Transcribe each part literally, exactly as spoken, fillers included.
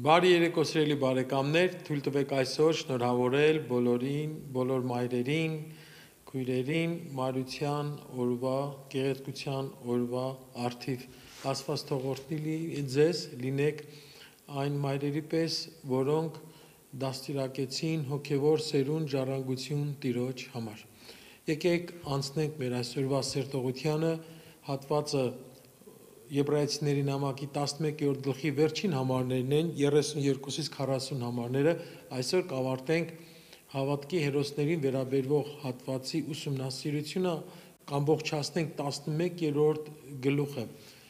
Բարի երեկո սիրելի բարեկամներ, թույլ տվեք այսօր շնորհավորել բոլորին, բոլոր մայրերին, քույրերին, Մարության օրվա, գեղեցկության օրվա արդիվ Աստված թող օրհնի ձեզ, լինեք այն մայրերի պես, որոնք դաստիարակեցին հոգևոր սերունդ ժառանգություն Տիրոջ համար։ Եկեք անցնենք մեր այսօրվա սերտողությանը, հատվածը Եբրայեցիների նամակի տասնմեկերորդ գլխի վերջին համարներն են, երեսունյոթից քառասուն համարները, այսօր կավարտենք հավատքի հերոսներին վերաբերվող հատվածի ուսումնասիրությունը, կամբողջացնենք տասնմեկերորդ գլուխը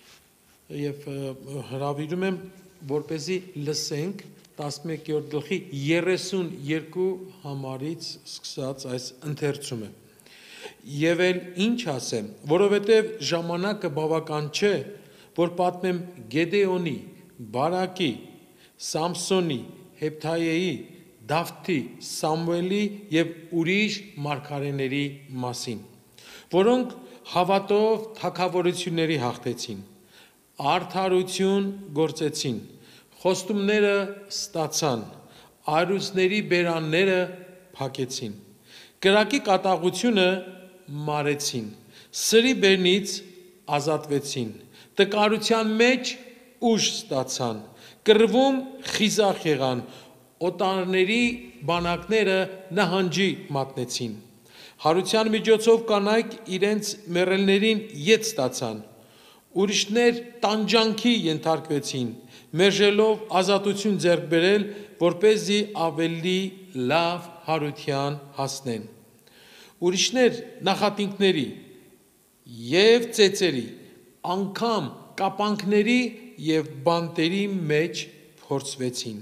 եւ հրավիրում եմ, որպեսզի լսենք տասնմեկերորդ գլխի երեսունյոթ համարից սկսած այս ընթերցումը։ Եվ էլ ինչ ասեմ, որովհետև ժամանակը բավական չէ, որ պատմեմ Գեդեոնի, Բարակի, Սամսոնի, Հեփթայեի, Դավթի, Սամուելի եւ ուրիշ մարգարեների մասին, որոնք հավատով թագավորությունների հաղթեցին, արդարություն գործեցին, խոստումները ստացան, այրուձների բերանները փակեցին, կրակի կատաղությունը մարեցին, սրի բերնից ազատվեցին, տկարության մեջ ուժ ստացան, կռվում խիզախ եղան, օտարների բանակները նահանջի մատնեցին, հարության միջոցով կանայք իրենց մեռելներին ետ ստացան, ուրիշներ տանջանքի ենթարկվեցին, մերժելով ազատություն ձեռք բերել, որպեսզի ավելի լավ հարության հասնեն, ուրիշներ նախատինքների և ծեծերի, անգամ կապանքների և բանտերի մեջ փորձվեցին,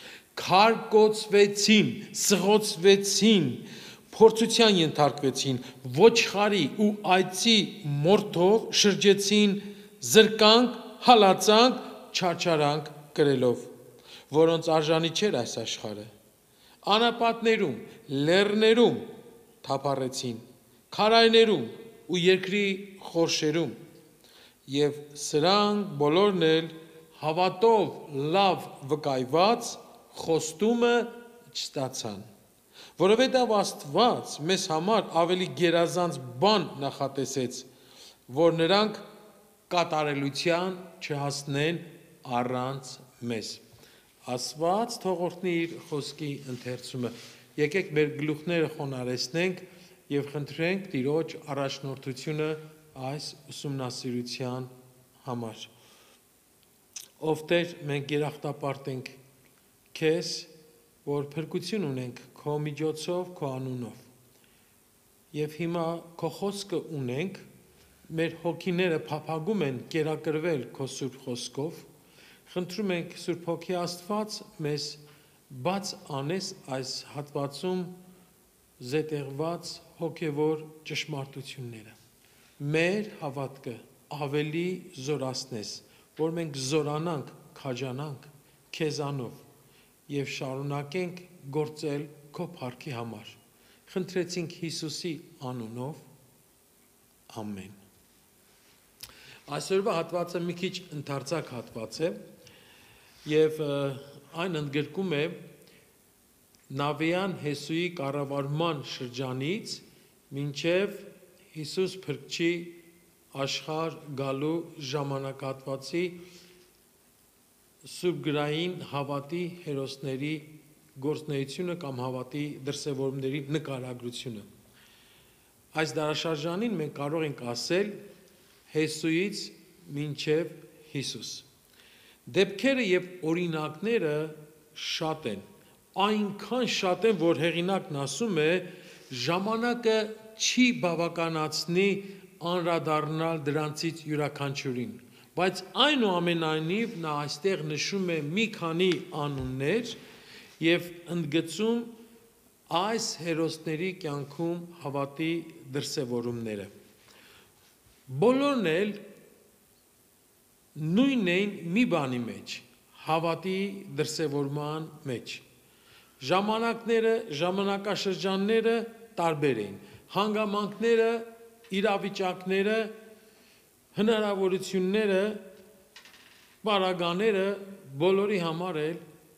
քարկոծվեցին, սղոցվեցին, փորձության ենթարկվեցին, ոչխարի ու այծի մորթով շրջեցին, զրկանք, հալածանք, չարչարանք կրելով, որոնց արժանի չէր այս աշխարհը, անապատներում, լեռներում թափառեցին, քարայրներում ու երկրի խորշերում, և սրանք բոլորն էլ հավատով լավ վկայված խոստումը չստացան, որովհետև Աստված մեզ համար ավելի գերազանց բան նախատեսեց, որ նրանք կատարելության չհասնեն առանց մեզ։ Աստված թող օրհնի իր խոսքի ընթերցումը։ Եկեք մեր գլուխները խոնարհեցնենք եւ խնդրենք Տիրոջ առաջնորդությունը այս ուսումնասիրության համար։ Ով Տեր, մենք երախտապարտ ենք քեզ, որ փրկություն ունենք քո միջոցով, քո անունով։ Եվ հիմա քո խոսքը ունենք, մեր հոգիները փափագում են կերակրվել քո սուրբ խոսքով։ Խնդրում ենք Սուրբ Հոգի Աստված մեզ բաց անես այս հատվածում զետեղված հոգևոր ճշմարտությունները։ Մեր հավատքը ավելի զորացնես, որ մենք զորանանք, քաջանանք քեզանով եւ շարունակենք գործել քո փառքի համար։ Խնդրեցինք Հիսուսի անունով։ Ամեն։ Այսօրվա հատվածը մի քիչ ընդարձակ հատված է եւ այն ընդգրկում է Նավիան Հեսուի կառավարման շրջանից մինչև Հիսուս Փրկչի աշխարհ գալու ժամանակահատվածի սուրբգրային հավատի հերոսների գործունեությունը կամ հավատի դրսևորումների նկարագրությունը։ Այս դարաշրջանին մենք կարող ենք ասել Հեսուից մինչև Հիսուս։ Դեպքերը եւ օրինակները շատ են, այնքան շատ են, որ հեղինակն ասում է, ժամանակը չի բավականացնի անդրադառնալ դրանցից յուրաքանչյուրին, բայց այնուամենայնիվ նա այստեղ նշում է մի քանի անուններ եւ ընդգծում այս հերոսների կյանքում հավատի դրսևորումները։ Բոլորն էլ նույնն էին մի բանի մեջ, հավատի դրսևորման մեջ։ Ժամանակները, ժամանակաշրջանները տարբեր էին, հանգամանքները, իրավիճակները, հնարավորությունները, բարագաները բոլորի համար էլ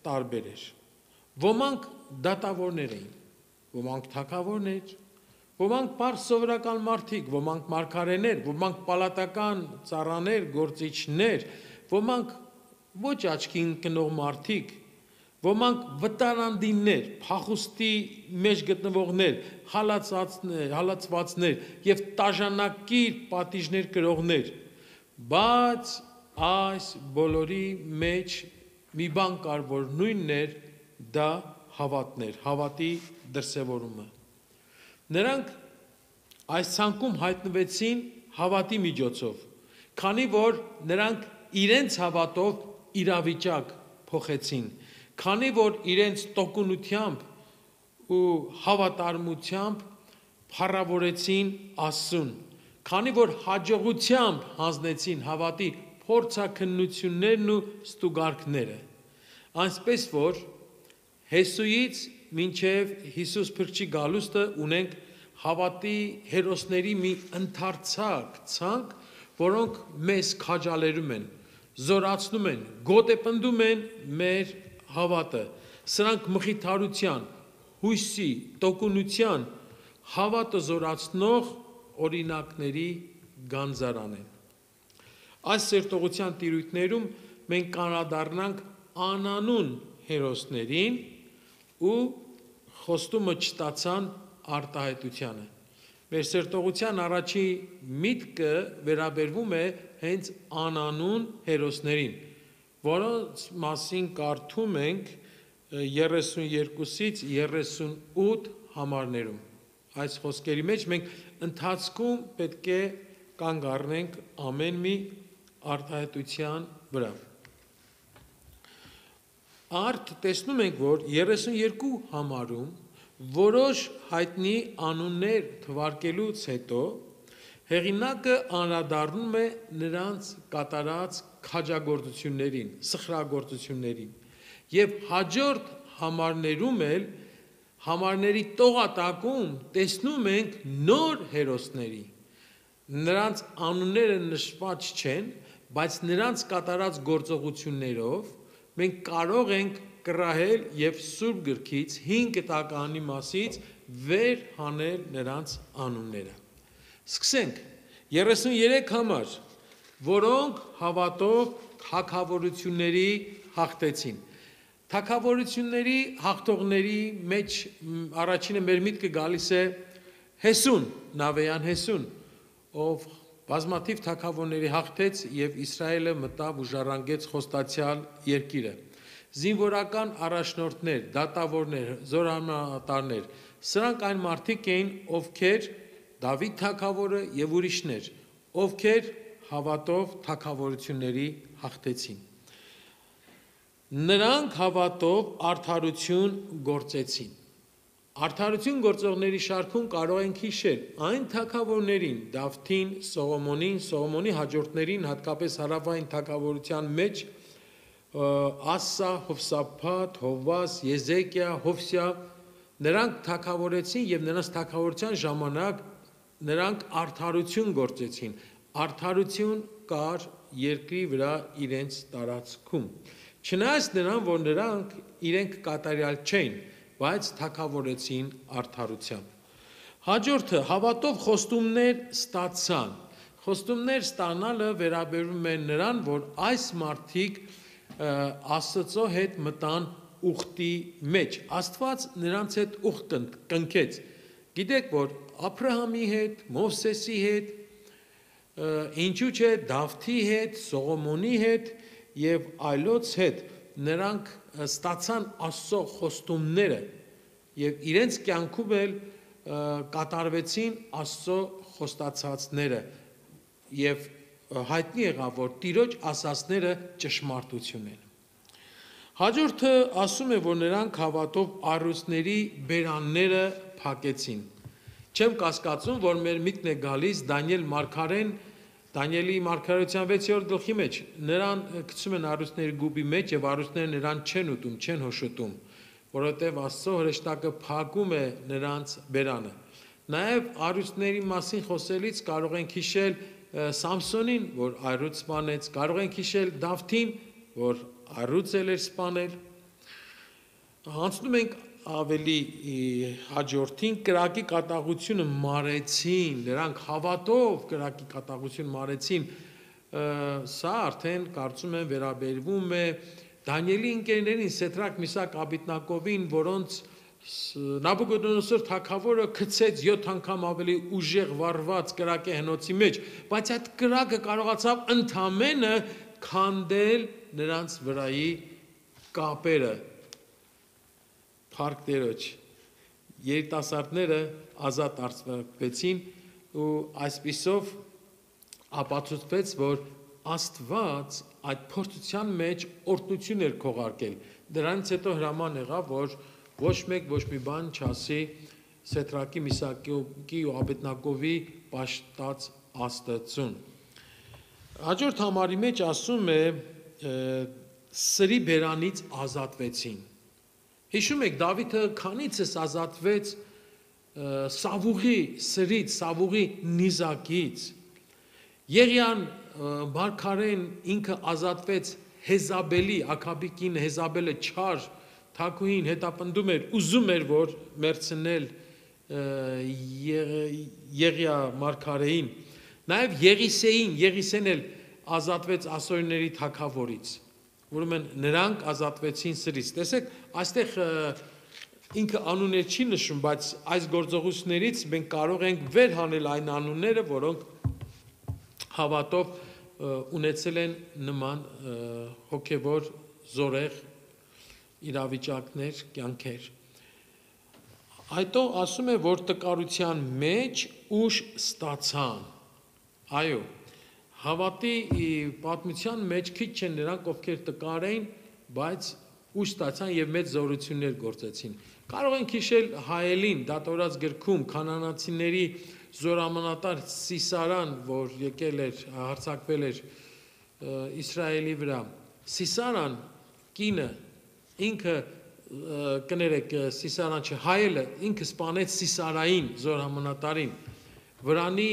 տարբեր էր։ Ոմանք դատավորներ էին, ոմանք թագավորներ, ոմանք պարզ սովորական մարդիկ, ոմանք մարգարեներ, ոմանք պալատական ծառաներ, գործիչներ, ոմանք ոչ աչքի ընկնող մարդիկ, ոմանք վտարանդիններ, փախուստի մեջ գտնվողներ, հալածվածներ եւ տաժանակիր պատիժներ կրողներ, բայց այս բոլորի մեջ մի բան կար, որ նույնն էր, դա հավատն էր, հավատի դրսևորումը։ Նրանք այս ցանկում հայտնվեցին հավատի միջոցով, քանի որ նրանք իրենց հավատով իրավիճակ փոխեցին, քանի որ իրենց տոկունությամբ ու հավատարմությամբ փառավորեցին Աստծուն, քանի որ հաջողությամբ հանձնեցին հավատի փորձաքննություններն ու ստուգարքները, այնպես որ Հեսուից մինչև Հիսուս Փրկչի գալուստը ունենք հավատի հերոսների մի ընդարձակ ցանկ, որոնք մեզ քաջալերում են, զորացնում են, գոտեպնդում են մեր հավատը, սրանք մխիթարության, հույսի, տոկունության, հավատը զորացնող օրինակների գանձարան են։ Այս սերտողության տիրույթներում մենք կանադառնանք անանուն հերոսներին ու խոստումը չստացան արտահայտությանը։ Մեր սերտողության առաջի միտքը վերաբերվում է հենց անանուն հերոսներին, որոնց մասին կարդում ենք երեսունյոթից երեսունութ համարներում։ Այս խոսքերի մեջ մենք ընթացքում պետք է կանգ առնենք ամեն մի արտահայտության վրա։ Արդ տեսնում ենք, որ երեսունյոթ համարում որոշ հայտնի անուններ թվարկելուց հետո հեղինակը անդրադառնում է նրանց կատարած քաջագործություններին, սխրագործություններին եւ հաջորդ համարներում էլ համարների տողատակում տեսնում ենք նոր հերոսների, նրանց անունները նշված չեն, բայց նրանց կատարած գործողություններով մենք կարող ենք կռահել եւ Սուրբ գրքից հինգ տականի մասից վեր հանել նրանց անունները։ Սկսենք երեսունյոթ համար, որոնք հավատով թագավորությունների հաղթեցին։ Թագավորությունների հաղթողների մեջ առաջինը մեր միտքը գալիս է Հեսուն, Նավեյան Հեսուն, ով բազմաթիվ թագավորների հաղթեց եւ Իսրայելը մտավ ու ժառանգեց խոստացյալ երկիրը։ Զինվորական առաջնորդներ, դատավորներ, զորամատարներ, սրանք այն մարդիկ էին, ովքեր Դավիթ թագավորը եւ ուրիշներ, ովքեր հավատով թագավորությունների հաղթեցին։ Նրանք հավատով արդարություն գործեցին։ Արդարություն գործողների շարքում կարող ենք հիշել այն թագավորներին, Դավթին, Սողոմոնին, Սողոմոնի հաջորդներին, հատկապես հարավային թագավորության մեջ Ասա, Հովսափաթ, Հովվաս, Եզեկիա, Հովսիա, նրանք թագավորեցին եւ նրանց թագավորության ժամանակ նրանք արդարություն գործեցին, արդարություն կար երկրի վրա իրենց տարածքում։ Չնայած նրան, որ նրանք իրենք կատարյալ չէին, բայց թագավորեցին արդարությամբ։ Հաջորդը հավատով խոստումներ ստացան։ Խոստումներ ստանալը վերաբերում է նրան, որ այս մարդիկ Աստծո հետ մտան ուխտի մեջ։ Աստված նրանց հետ ուխտ կնքեց։ Գիտեք, որ Աբրահամի հետ, Մովսեսի հետ, ինչու՞ չէ Դավթի հետ, Սողոմոնի հետ եւ այլոց հետ նրանք ստացան Աստծո խոստումները եւ իրենց կյանքում էլ կատարվեցին Աստծո խոստացածները եւ հայտնի եղավ, որ Տիրոջ ասածները ճշմարտություն են։ Հաջորդը ասում է, որ նրանք հավատով առյուծների բերանները փակեցին։ Չեմ կասկածում, որ մեր միտքն է գալիս Դանիել մարգարեն, Դանիելի մարգարեության վեցերորդ գլխի մեջ, նրան գցում են առյուծների գուբի մեջ եւ առյուծները նրան չեն ուտում, չեն հոշոտում, որովհետեւ Աստծո հրեշտակը փակում է նրանց բերանը։ Նաեւ առյուծների մասին խոսելիս կարող ենք հիշել Սամսոնին, որ առյուծ սպանեց, կարող ենք հիշել Դավթին, որ առյուծ էր սպանել։ Անցնում ենք ավելի հաջորդին կրակի կատաղությունը մարեցին, նրանք հավատով կրակի կատաղություն մարեցին, սա արդեն կարծում եմ վերաբերվում է Դանիելի ընկերներին Սեդրակ, Միսակ, Աբեդնագովին, որոնց Նաբուկոդոնոսոր թագավորը գցեց յոթ անգամ ավելի ուժեղ վառված կրակի հնոցի մեջ, բայց այդ կրակը կարողացավ ընդամենը քանդել նրանց վրայի կապերը Փառք Տերոջ, երիտասարդները ազատ արձակվեցին ու այսպիսով ապացուցվեց, որ Աստված այդ փորձության մեջ օրհնություն էր քողարկել։ Դրանից հետո հրաման եղավ, որ ոչ մեկ ոչ մի բան չասի Սեդրակի, Միսակի ու Աբեդնագովի պաշտած Աստծուն։ Հաջորդ համարի մեջ ասում է սրի բերանից ազատվեցին։ Հիշում եք Դավիթը քանիցս ազատվեց Սավուղի սրից, Սավուղի նիզակից։ Եղիան Մարգարեն ինքը ազատվեց Հեզաբելի, Աքաբի կին Հեզաբելը չար թագուհին հետապնդում էր, ուզում էր որ մերցնել Եղիա Մարգարեին, նաև Եղիսեին, Եղիսեն էլ ազատվեց ասորիների թագավորից, ուրեմն նրանք ազատվեցին սրից։ Տեսեք, այստեղ ինքը անուններ չի նշում, բայց այս գործողություններից մենք կարող ենք վեր հանել այն անունները, որոնք հավատով ունեցել են նման հոգևոր զորեղ իրավիճակներ, կյանքեր։ Այդո ասում է, որ տկարության մեջ ուժ ստացան։ Այո, հավատի պատմության մեջ քիչ չեն նրանք, ովքեր տկար էին, բայց ուժ ստացան եւ մեծ զորություններ գործեցին։ Կարող ենք հիշել Հայելին, դատորած գրքում քանանացիների զորամանատար Սիսարան, որ եկել էր, հարձակվել էր Իսրայելի վրա։ Սիսարան կինը ինքը կներեք Սիսարան չէ, Հայելը ինքը սպանեց Սիսարային զորամանատարին, վրանի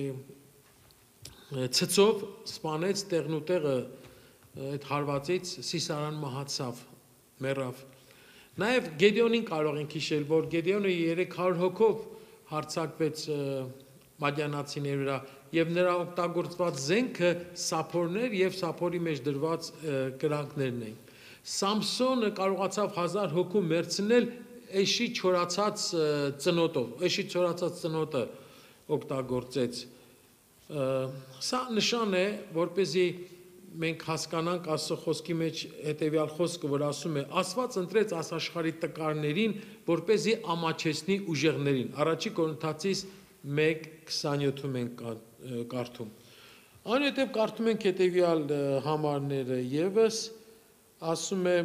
ցծով սպանեց տեղնուտեղը այդ հարվածից Սիսարան մահացավ, մեռավ։ Նաև Գեդեոնին կարող ենք հիշել, որ Գեդեոնը երեք հարյուր հոգով հարձակվեց մադյանացիների վրա եւ նրա օգտագործված զենքը սափորներ եւ սափորի մեջ դրված կրակներն էին։ Սամսոնը կարողացավ հազար հոգու մերցնել էշի չորացած ծնոտով, էշի չորացած ծնոտը օգտագործեց։ Սա նշան է, որպեսզի մենք հասկանանք Աստծո խոսքի մեջ հետևյալ խոսքը, որ ասում է. Աստված ընտրեց աշխարհի տկարներին, որպեսզի ամաչեցնի ուժեղներին։ Առաջի Կորինթացիս մեկ քսանյոթում ենք կարդում։ Այնուհետև կարդում ենք հետևյալ համարները եւս, ասում է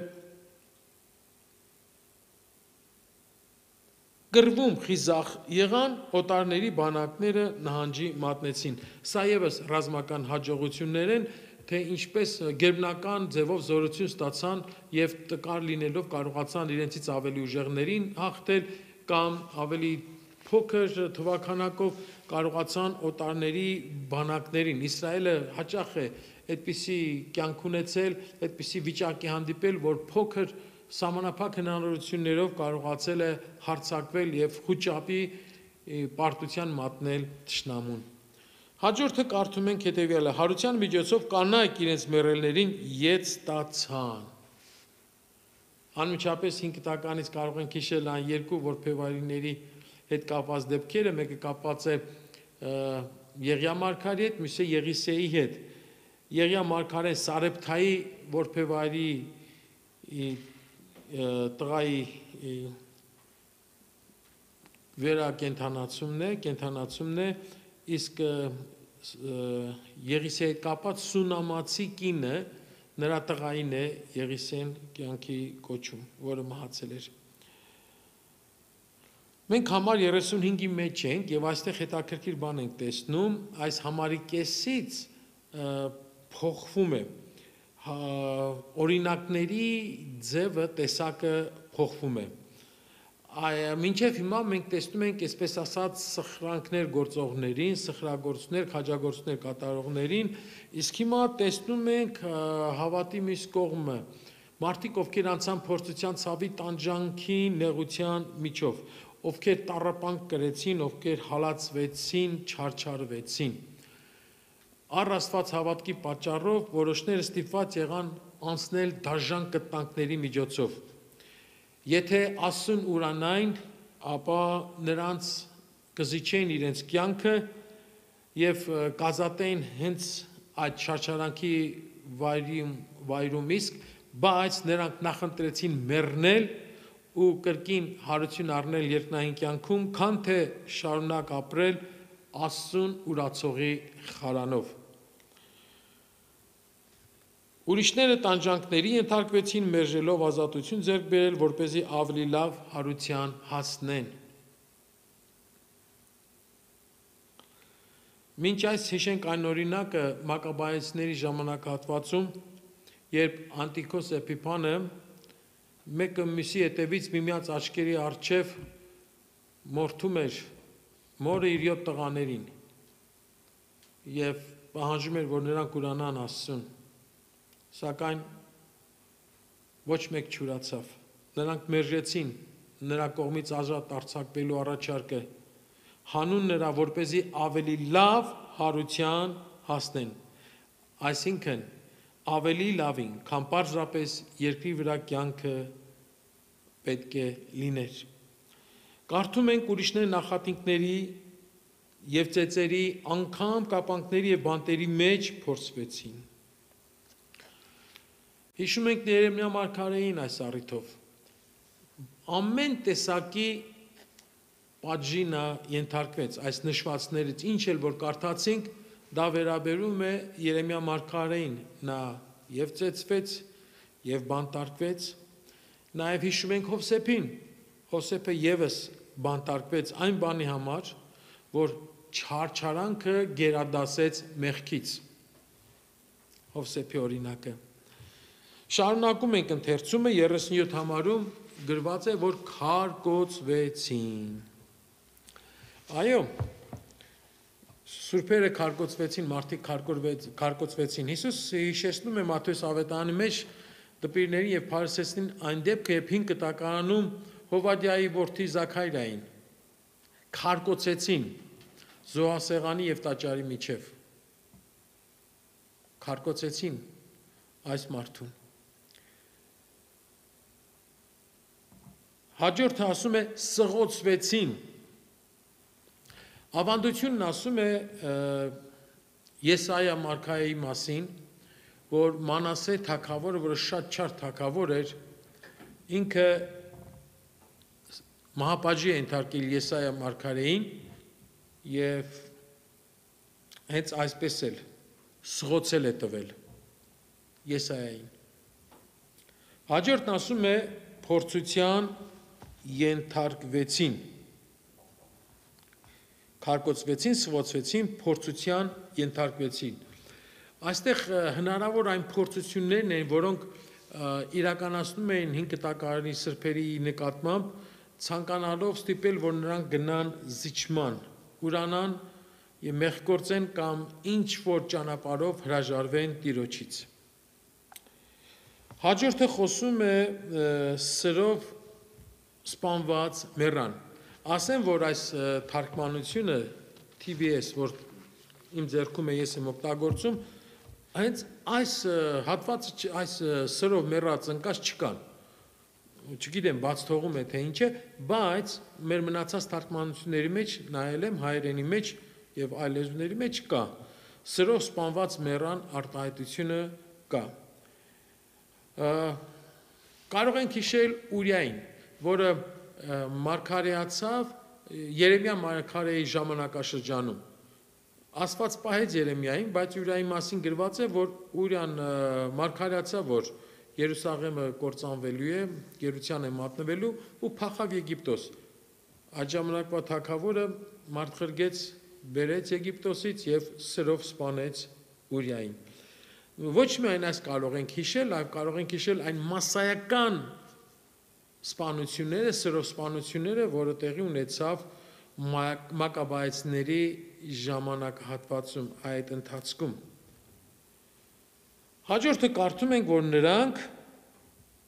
Գրվում խիզախ եղան, օտարների բանակները նահանջի մատնեցին։ Սա եւս ռազմական հաջողություններ են, թե ինչպես գերբնական ձևով զորություն ստացան եւ տկար լինելով կարողացան իրենցից ավելի ուժեղներին հաղթել կամ ավելի փոքր թվականակով կարողացան օտարների բանակներին։ Իսրայելը հաճախ է այդպիսի կյանք ունեցել, այդպիսի վիճակի հանդիպել, որ փոքր սահմանափակ հնարավորություններով կարողացել է հարձակվել եւ խոճապի պարտության մատնել թշնամուն։ Հաջորդը կարդում ենք հետևյալը. Հարության միջոցով կանայք իրենց մեռելներին ետ ստացան։ Անմիջապես հինգ տականից կարող ենք հիշել այն երկու որբևարիների հետ կապված դեպքերը, մեկը կապված է Եղիա մարգարեի հետ, մյուսը Եղիսեի հետ։ Եղիա մարգարեն Սարեփթայի որբևարի տղայի վերակենդանացումն է, կենդանացումն է, իսկ Եղիսեի կապած Սունամացի կինը նրա տղային է Եղիսեն կյանքի կոչում, որը մահացել էր։ Մենք համար երեսունհինգի մեջ ենք եւ այստեղ հետաքրքիր բան ենք տեսնում, այս համարի կեսից փոխվում է օրինակների ձևը, տեսակը փոխվում է։ Մինչև հիմա մենք տեսնում ենք, այսպես ասած, սխրանքներ գործողներին, սխրագործներ, քաջագործներ կատարողներին, իսկ հիմա տեսնում ենք հավատի մյուս կողմը, Մարդիկ, ովքեր անցան փորձության ցավի տանջանքի նեղության միջով, ովքեր տառապանք կրեցին, ովքեր հալածվեցին, չարչարվեցին։ Առ Աստված հավատքի պատճառով որոշները ստիպված եղան անցնել դաժան կտանքների միջոցով։ Եթե Աստծուն ուրանային, ապա նրանց կզիջեին իրենց կյանքը եւ կազատեին հենց այդ չարչարանքի վայրում վայրում իսկ, բայց նրանք նախընտրեցին մեռնել ու կրկին հարություն առնել երկնային կյանքում, քան թե շարունակ ապրել Աստծուն ուրացողի խարանով։ Ուրիշները տանջանքների ենթարկվեցին, մերժելով ազատություն ձեռք բերել, որպեսզի ավելի լավ հարության հասնեն։ Մինչ այս հիշենք այն օրինակը Մակաբայեցիների ժամանակահատվածում, երբ Անտիոքոս Էփիփանը մեկը մյուսի հետևից միմյանց աչքերի առջև մորթում էր մորը իր յոթ տղաներին եւ պահանջում էր, որ նրանք ուրանան Աստծուն, սակայն ոչ մեկ չուրացավ։ Նրանք մերժեցին նրա կողմից ազատ արձակվելու առաջարկը, հանուն նրա, որպեսզի ավելի լավ հարության հասնեն, այսինքն ավելի լավին, քան պարզապես երկրի վրա կյանքը պետք է լիներ։ Կարդում ենք ուրիշներ նախատինքների եւ ծեծերի, անգամ կապանքների եւ բանտերի մեջ փորձվեցին։ Հիշում ենք Երեմիա մարգարեին այս առիթով։ Ամեն տեսակի պատժի նա ենթարկվեց, այս նշվածներից ինչ էլ որ կարդացինք, դա վերաբերում է Երեմիա մարգարեին, նա եւ ծեծվեց եւ բանտարկվեց, նաեւ հիշում ենք Հովսեփին, Հովսեփը եւս բանտարկվեց այն բանի համար, որ չարչարանքը գերադասեց մեղքից։ Հովսեփի օրինակը։ Շարունակում ենք ընթերցումը երեսունյոթ համարում գրված է, որ քարկոծվեցին։ Այո, սուրբերը քարկոծվեցին, մարդիկ քարկոծվեցին։ Հիսուս հիշեցնում է Մատթեոս ավետարանի մեջ դպիրներին եւ փարիսեցին այն դեպքը, երբ հինգ կտակարանում Հովադիայի որդի Զաքարիային քարկոծեցին զոհասեղանի եւ տաճարի միջև։ Քարկոծեցին այս մարդուն։ Հաջորդը ասում է սղոցվեցին։ Ավանդությունն ասում է Եսայիա մարգարեի մասին, որ Մանասե թագավորը, որը շատ չար թագավոր էր, ինքը մահապատժի է ենթարկել Եսայիա մարգարեին եւ հենց այսպես էլ սղոցել է տվել Եսայիային։ Հաջորդն ասում է փորձության ենթարկվեցին, քարկոծվեցին, սղոցվեցին, փորձության ենթարկվեցին։ Այստեղ հնարավոր այն փորձություններն են, որոնք իրականացնում էին հինգ կտակարանի սրբերի նկատմամբ, ցանկանալով ստիպել, որ նրանք գնան զիջման, ուրանան եւ մեղքործեն կամ ինչ որ ճանապարհով հրաժարվեն Տիրոջից։ Հաջորդը խոսում է սրով սպանված մեռան։ Ասեմ, որ այս թարգմանությունը T V S, որ իմ ձեռքում է, ես եմ օգտագործում, հենց այս հատվածը, այս սրով մեռած ընկած չկան։ Չգիտեմ, բաց թողում է թե ինչ է, բայց մեր մնացած թարգմանությունների մեջ նայել եմ, հայերենի մեջ եւ այլ լեզուների մեջ կա։ Սրով սպանված մեռան արտահայտությունը կա։ Կարող ենք հիշել Ուրիային, որը մարգարեացավ Երեմիա մարգարեի ժամանակաշրջանում։ Աստված պահեց Երեմիային, բայց Ուրիայի մասին գրված է, որ Ուրիան մարգարեացավ, որ Երուսաղեմը կործանվելու է, գերության է մատնվելու ու փախավ Եգիպտոս։ Այդ ժամանակվա թագավորը մարտխրգեց, բերեց Եգիպտոսից եւ սրով սպանեց Ուրիային։ Ոչ միայն այս կարող ենք հիշել, այլ կարող ենք հիշել այն մասսայական սպանությունները, սրով սպանությունները, որը տեղի ունեցավ Մակաբայեցիների ժամանակահատվածում, այդ ընթացքում։ Հաջորդը կարդում ենք, որ նրանք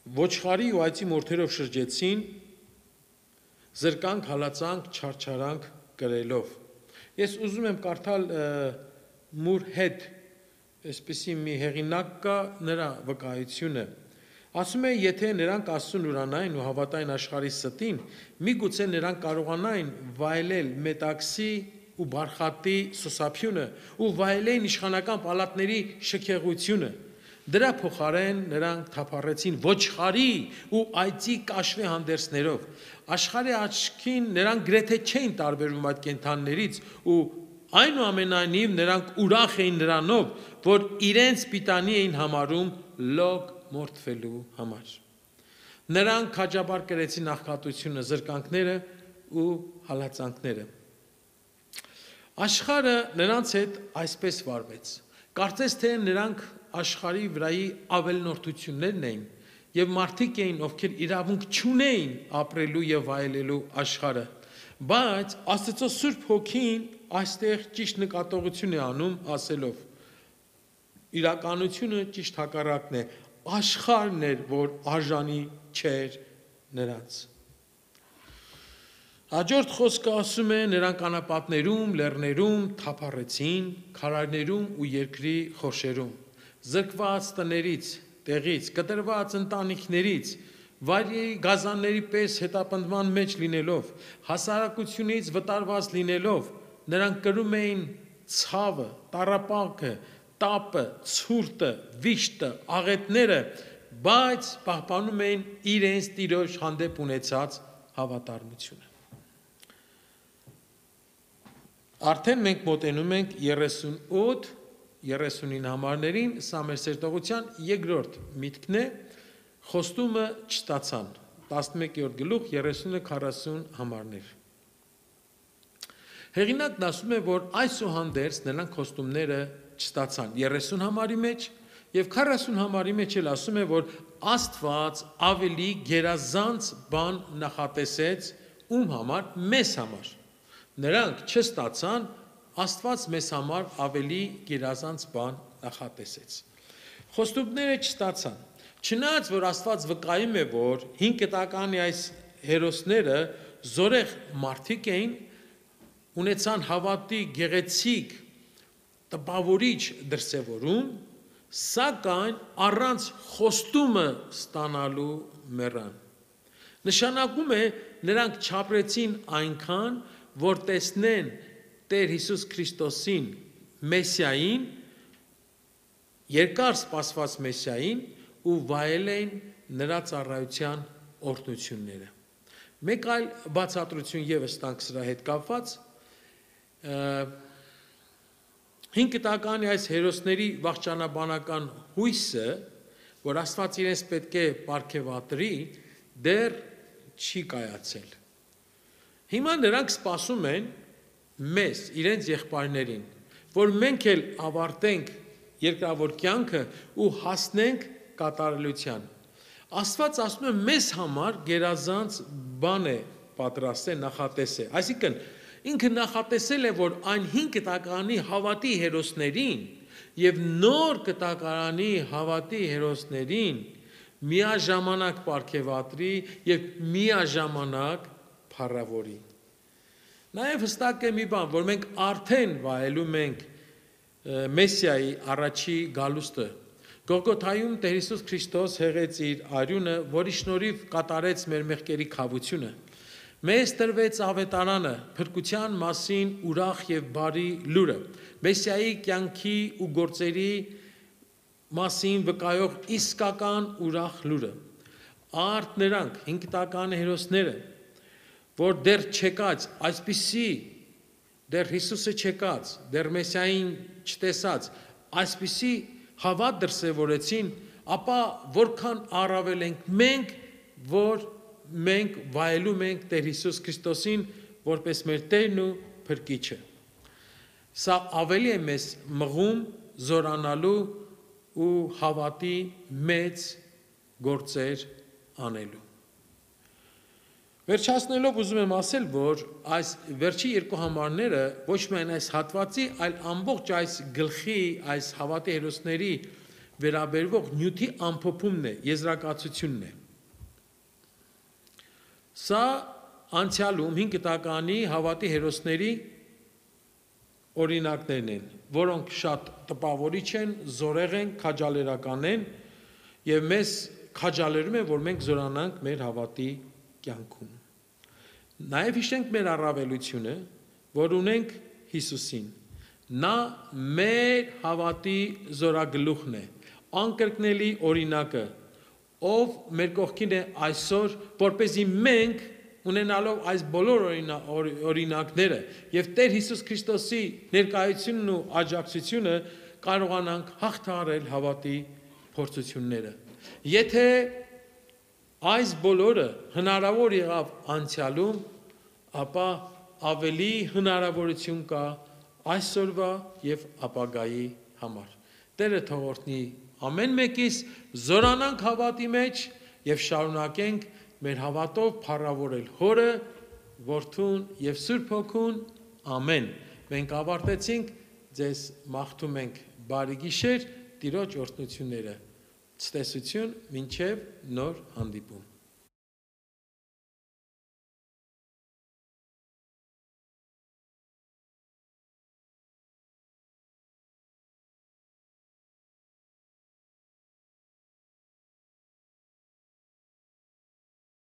ոչխարի ու այծի մորթերով շրջեցին, զրկանք, հալածանք, չարչարանք կրելով։ Ես ուզում եմ կարդալ մուր հետ, այսպիսի մի հեղինակ կա նրա վկայությունը։ Ասում է, եթե նրանք Աստծուն ուրանային ու հավատային աշխարհի ստին, միգուցե նրանք կարողանային վայելել Մետաքսի ու Բարխատի սոսափյունը ու վայելեին իշխանական պալատների շքեղությունը։ Դրա փոխարեն նրանք թափառեցին ոչխարի ու այծի կաշվե հանդերձներով։ Աշխարհի աչքին նրանք գրեթե չէին տարբերվում այդ կենդաններից ու այնուամենայնիվ նրանք ուրախ էին նրանով, որ իրենց պիտանի էին համարում լոկ մորթվելու համար։ Նրանք քաջաբար կրեցին աղքատությունը, զրկանքները ու հալածանքները։ Աշխարհը նրանց հետ այսպես վարվեց։ Կարծես թե նրանք աշխարհի վրայի ավելնորդություններն էին եւ մարդիկ էին, ովքեր իրավունք չունեին ապրելու եւ վայելելու աշխարհը, բայց Աստծո Սուրբ Հոգին այստեղ ճիշտ նկատողություն է անում, ասելով. իրականությունը ճիշտ հակառակն է, աշխարհն էր, որ արժանի չէր նրանց։ Հաջորդ խոսքը ասում է, նրանք անապատներում, լեռներում թափառեցին, քարայրներում ու երկրի խորշերում, զրկված տներից, տեղից, կտրված ընտանիքներից, վայրի գազանների պես հետապնդման մեջ լինելով, հասարակությունից վտարված լինելով, նրանք կրում էին ցավը, տառապանքը, տապը, ցուրտը, վիշտը, աղետները, բայց պահպանում էին իրենց Տիրոջ հանդեպ ունեցած հավատարմությունը։ Արդեն մենք մոտենում ենք երեսունութ երեսունինը համարներին, սա մեր սերտողության երկրորդ միտքն է, խոստումը չստացան, տասնմեկերորդ գլուխ երեսունը քառասուն համարներ։ Հեղինակն ասում է, որ այսուհանդերձ նրանք խոստումները չստացան երեսուն համարի մեջ եւ քառասուն համարի մեջ էլ ասում է, որ Աստված ավելի գերազանց բան նախատեսեց ում համար, մեզ համար։ Նրանք չստացան, Աստված մեզ համար ավելի գերազանց բան նախատեսեց։ Խոստումները չստացան։ Չնայած որ Աստված վկայում է, որ հինգ կտականի այս հերոսները զորեղ մարդիկ էին, ունեցան հավատի գեղեցիկ տպավորիչ դրսևորում, սակայն առանց խոստումը ստանալու մեռան։ Նշանակում է, նրանք չապրեցին այնքան, որ տեսնեն Տեր Հիսուս Քրիստոսին, Մեսիային, երկար սպասված Մեսիային ու վայելեն նրա ծառայության օրհնությունները։ Մեկ այլ բացատրություն ևս տանք սրա հետ կապված, հինգ կտականի այս հերոսների վախճանաբանական հույսը, որ Աստված իրենց պետք է պարգևատրի, դեռ չի կայացել։ Հիմա նրանք սպասում են մեզ, իրենց եղբայրներին, որ մենք էլ ավարտենք երկրավոր կյանքը ու հասնենք կատարելության։ Աստված ասում է մեզ համար գերազանց բան է պատրաստել, նախատեսել։ Այսինքն ինքը նախատեսել է, որ այն հինգ կտակարանի հավատի հերոսներին եւ նոր կտակարանի հավատի հերոսներին միաժամանակ պարգևատրի եւ միաժամանակ փառավորի։ Նաեւ հստակ է մի բան, որ մենք արդեն վայելում ենք Մեսիայի առաջի գալուստը։ Գողգոթայում Տեր Հիսուս Քրիստոս հեղեց իր արյունը, որի շնորհիվ կատարեց մեր մեղքերի քավությունը։ Մեզ տրվեց ավետարանը, փրկության մասին ուրախ եւ բարի լուրը, Մեսիայի կյանքի ու գործերի մասին վկայող իսկական ուրախ լուրը։ Արդ նրանք հինգ տական հերոսները, որ դեռ չեկած, այսպիսի դեռ Հիսուսը չեկած, դեռ Մեսիային չտեսած, այսպիսի հավատ դրսևորեցին, ապա որքան առավել ենք մենք, որ մենք վայելում ենք Տեր Հիսուս Քրիստոսին որպես մեր Տերն ու Փրկիչը։ Սա ավելի է մեզ մղում զորանալու ու հավատի մեծ գործեր անելու։ Վերջացնելով ուզում եմ ասել, որ այս վերջի երկու համարները ոչ միայն այս հատվածի, այլ ամբողջ այս գլխի, այս հավատի հերոսների վերաբերվող նյութի ամփոփումն է, եզրակացությունն է։ Սա անցյալում հինգ տականի հավատի հերոսների օրինակներն են, որոնք շատ տպավորիչ են, զորեղ են, քաջալերական են եւ մեզ քաջալերում են, որ մենք զորանանք մեր հավատի կյանքում։ Նաեւ հիշենք մեր առավելությունը, որ ունենք Հիսուսին։ Նա մեր հավատի զորագլուխն է, անկրկնելի օրինակը, ով մեր կողքին է այսօր, որպեսզի մենք ունենալով այս բոլոր օրինակները եւ Տեր Հիսուս Քրիստոսի ներկայությունն ու աջակցությունը կարողանանք հաղթահարել հավատի փորձությունները։ Եթե այս բոլորը հնարավոր եղավ անցյալում, ապա ավելի հնարավորություն կա այսօրվա եւ ապագայի համար։ Տերը թող օրհնի ամեն մեկիս, զորանանք հավատի մեջ եւ շարունակենք մեր հավատով փառավորել Հորը, Որդուն եւ Սուրբ Հոգուն, ամեն։ Մենք ավարտեցինք, ձեզ մաղթում ենք բարի գիշեր, Տիրոջ օրհնությունները։ Ցտեսություն, մինչև նոր հանդիպում։